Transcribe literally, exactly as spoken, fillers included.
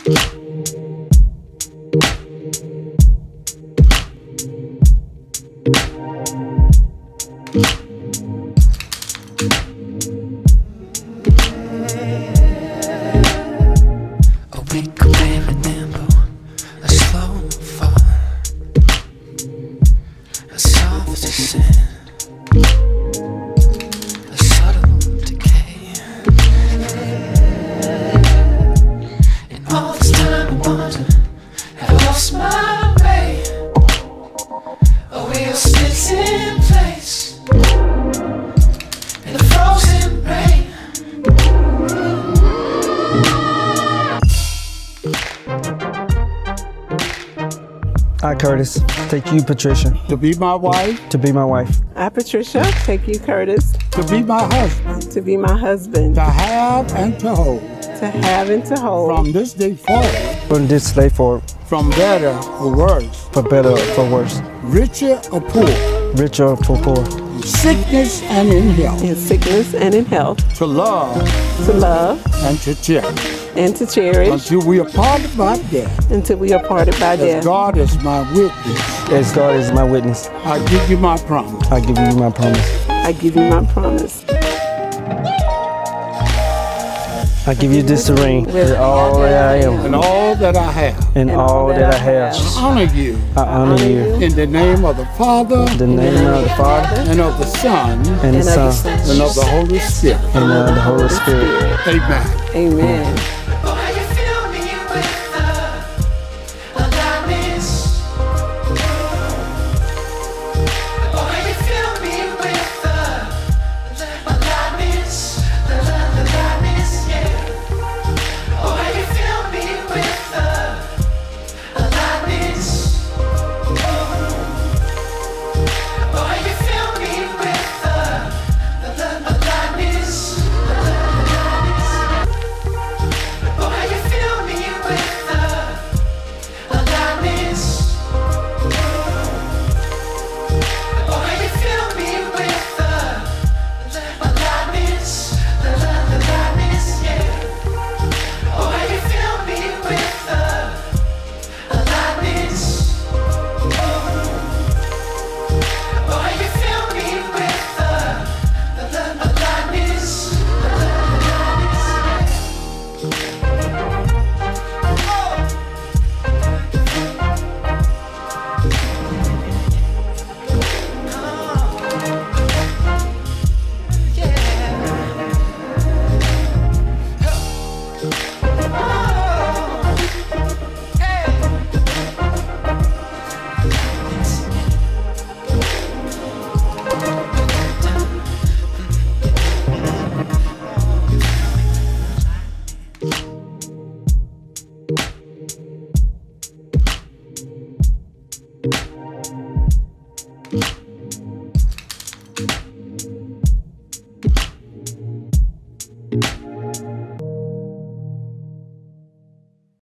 I, Curtis, take you, Patricia. To be my wife. To be my wife. I, Patricia, take you, Curtis. To be my husband. To be my husband. To have and to hold. To have and to hold. From this day forward. From this day forward. From better or worse. For better or for worse. Richer or poor. Richer or poor. In sickness and in health. In sickness and in health. To love. To love. And to cherish. And to cherish. Until we are parted by death. Until we are parted by As death. God is my witness. As God is my witness. I give you my promise. I give you my promise. I give you my promise. I give you this ring with all that I am. And all that I have. And all that I have. I honor you. I honor you. In the name of the Father. In the name of the Father. And of the Son. And the Son. And of the Holy Spirit. And of the Holy Spirit. Amen. Amen.